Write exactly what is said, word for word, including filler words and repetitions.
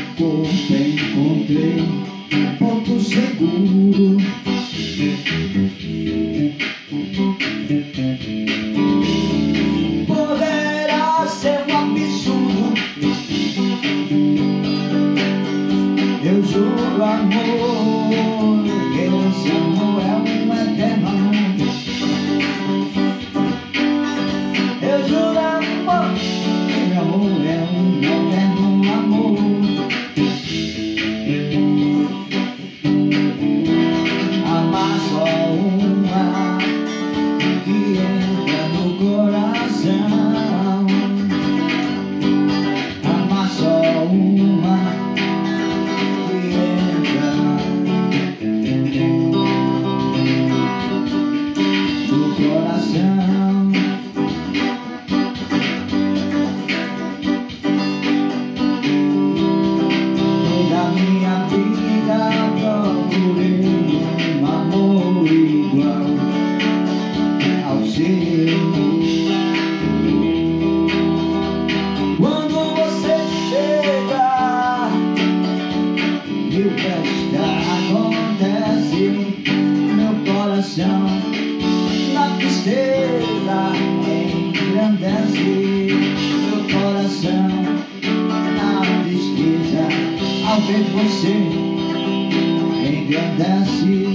corpo encontrei um ponto seguro. Poderá ser um absurdo, eu juro, amor, esse amor é um eterno amor. Eu juro, amor, que meu amor é um eterno amor. Amar só uma que entra no coração. Amar só uma que entra no coração. Toda minha vida procurei um amor igual ao seu. Quando você chega, mil festas acontecem. Meu coração na tristeza engrandece. Meu coração na tristeza, ao ver você, engrandece.